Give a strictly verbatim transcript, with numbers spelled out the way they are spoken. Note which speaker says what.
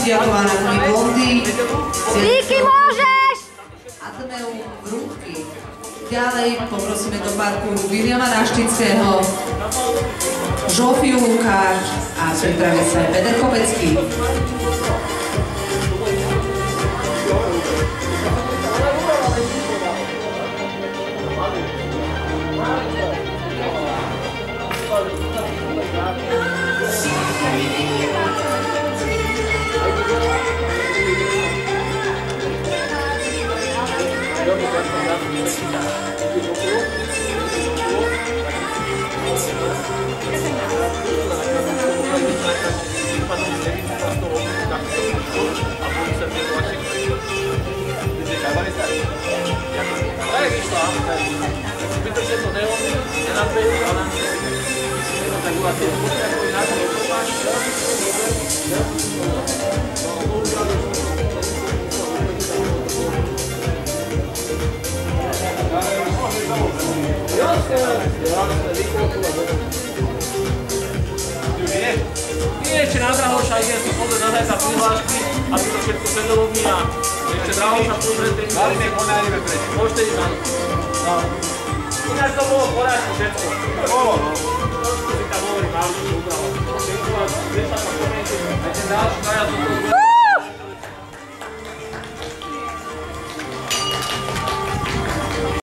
Speaker 1: Kudiaková na koni Bondy.
Speaker 2: Díky, môžeš!
Speaker 1: Admeu Rúbky. Ďalej poprosíme do parku Viliama Naštického, Žofiu Lukáš a pripraví sa aj Peter Kopecký.
Speaker 3: Nie, ešte na Drahoša ide si pozrieť na zajca prihlášky, aby to všetko sledovní a ešte Drahoša pozrieť.
Speaker 4: Valíme konajíme preč.
Speaker 3: Môžete ísť na to. Ináč to bolo porážku všetko.
Speaker 4: Bolo, no.
Speaker 3: Si tam hovorí, mali to ubralo. Vieš sa to komente, aj ten ďalší kraja to